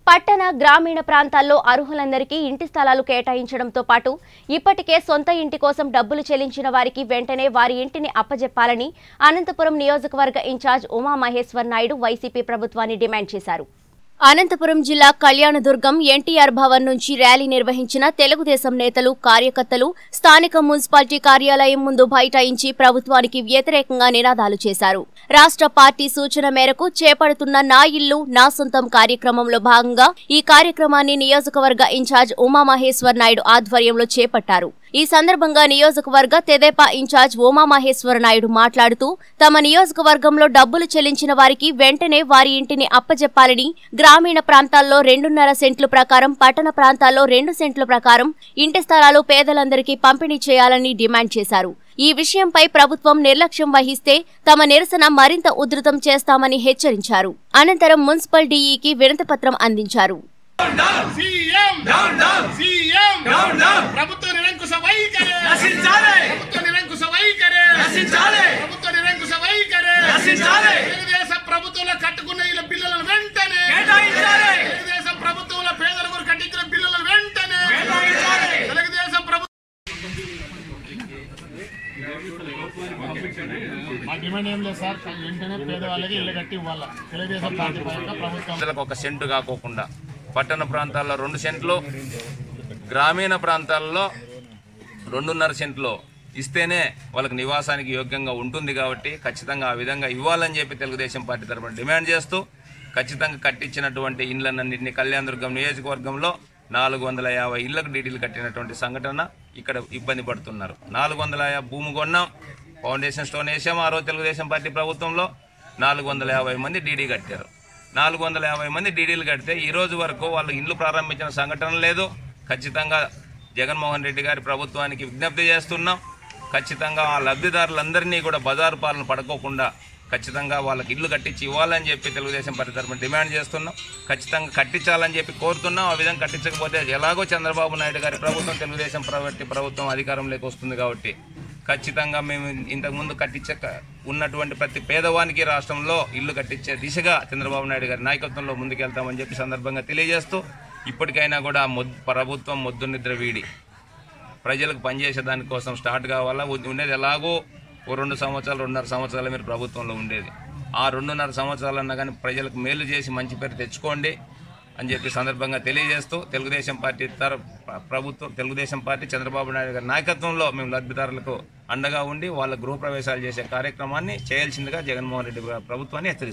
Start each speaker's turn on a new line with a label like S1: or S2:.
S1: పట్టణ గ్రామీణ ప్రాంతాల్లో అర్హులందరికీ ఇంటి స్థలాలు కేటాయించడంతో పాటు ఇప్పటికే సొంత ఇంటి కోసం డబ్బులు చెల్లించిన వారికి వెంటనే వారి ఇంటిని అప్పజెప్పాలని అనంతపురం నియోజకవర్గ ఇన్ఛార్జ్ ఉమా మహేశ్వర్ నాయుడు వైసీపీ ప్రభుత్వాన్ని డిమాండ్ చేశారు. అనంతపురం జిల్లా కళ్యాణదుర్గం ఎన్టీఆర్ భవన్ నుంచి ర్యాలీ నిర్వహించిన తెలుగుదేశం నేతలు కార్యకర్తలు స్థానిక మున్సిపాలిటీ కార్యాలయం ముందు బైఠాయించి ప్రభుత్వానికి వ్యతిరేకంగా నినాదాలు చేశారు. రాష్ట్ర పార్టీ సూచన మేరకు చేపడుతున్న నా ఇల్లు నా సొంతం కార్యక్రమంలో భాగంగా ఈ కార్యక్రమాన్ని నియోజకవర్గ ఇన్ఛార్జ్ ఉమా మహేశ్వర్ నాయుడు ఆధ్వర్యంలో చేపట్టారు. ఈ సందర్భంగా నియోజకవర్గ తెదేపా ఇన్ఛార్జ్ ఉమా మహేశ్వర నాయుడు మాట్లాడుతూ తమ నియోజకవర్గంలో డబ్బులు చెల్లించిన వారికి వెంటనే వారి ఇంటిని అప్పజెప్పాలని, గ్రామీణ ప్రాంతాల్లో 2.5 సెంట్ల ప్రకారం, పట్టణ ప్రాంతాల్లో 2 సెంట్ల ప్రకారం ఇంటి స్థలాలు పేదలందరికీ పంపిణీ చేయాలని డిమాండ్ చేశారు. ఈ విషయంపై ప్రభుత్వం నిర్లక్ష్యం వహిస్తే తమ నిరసన మరింత ఉధృతం చేస్తామని హెచ్చరించారు. అనంతరం మున్సిపల్ డీఈకి వినతిపత్రం అందించారు.
S2: ఒక సెంటు కాకోకుండా పట్టణ ప్రాంతాల్లో 2 సెంట్లు, గ్రామీణ ప్రాంతాల్లో 2.5 సెంట్లు ఇస్తేనే వాళ్ళకి నివాసానికి యోగ్యంగా ఉంటుంది. కాబట్టి ఖచ్చితంగా ఆ విధంగా ఇవ్వాలని చెప్పి తెలుగుదేశం పార్టీ తరఫున డిమాండ్ చేస్తూ ఖచ్చితంగా కట్టించినటువంటి ఇండ్లన్నింటినీ కళ్యాణదుర్గం నియోజకవర్గంలో 450 ఇళ్లకు డీడీలు కట్టినటువంటి సంఘటన ఇక్కడ ఇబ్బంది పడుతున్నారు. 450 భూమి కొన్నాం, ఫౌండేషన్ స్టోన్ వేసాము. ఆ రోజు తెలుగుదేశం పార్టీ ప్రభుత్వంలో 450 మంది డీడీ కట్టారు. 450 మంది డీడీలు కడితే ఈ రోజు వరకు వాళ్ళు ఇల్లు ప్రారంభించిన సంఘటన లేదు. ఖచ్చితంగా జగన్మోహన్ రెడ్డి గారి ప్రభుత్వానికి విజ్ఞప్తి చేస్తున్నాం. ఖచ్చితంగా ఆ లబ్ధిదారులందరినీ కూడా బజారు పాలన పడుకోకుండా ఖచ్చితంగా వాళ్ళకి ఇల్లు కట్టించి ఇవ్వాలని చెప్పి తెలుగుదేశం పార్టీ తరఫున డిమాండ్ చేస్తున్నాం. ఖచ్చితంగా కట్టించాలని చెప్పి కోరుతున్నాం. ఆ విధంగా కట్టించకపోతే ఎలాగో చంద్రబాబు నాయుడు గారి ప్రభుత్వం తెలుగుదేశం ప్రభుత్వం అధికారంలోకి వస్తుంది. కాబట్టి ఖచ్చితంగా మేము ఇంతకుముందు ఉన్నటువంటి ప్రతి పేదవానికి రాష్ట్రంలో ఇల్లు కట్టించే దిశగా చంద్రబాబు నాయుడు గారి నాయకత్వంలో ముందుకెళ్తామని చెప్పి సందర్భంగా తెలియజేస్తూ ఇప్పటికైనా కూడా ప్రభుత్వం మొద్దు నిద్ర వీడి ప్రజలకు పనిచేసే దానికోసం స్టార్ట్ కావాలా. ఉండేది ఎలాగో 2 సంవత్సరాలు 2.5 సంవత్సరాలు మీరు ప్రభుత్వంలో ఉండేది. ఆ 2.5 సంవత్సరాలన్నా కానీ ప్రజలకు మేలు చేసి మంచి పేరు తెచ్చుకోండి అని చెప్పి సందర్భంగా తెలియజేస్తూ తెలుగుదేశం పార్టీ చంద్రబాబు నాయుడు గారి నాయకత్వంలో మేము లబ్ధిదారులకు అండగా ఉండి వాళ్ళ గృహప్రవేశాలు చేసే కార్యక్రమాన్ని చేయాల్సిందిగా జగన్మోహన్ రెడ్డి ప్రభుత్వాన్ని హెచ్చరిస్తున్నాం.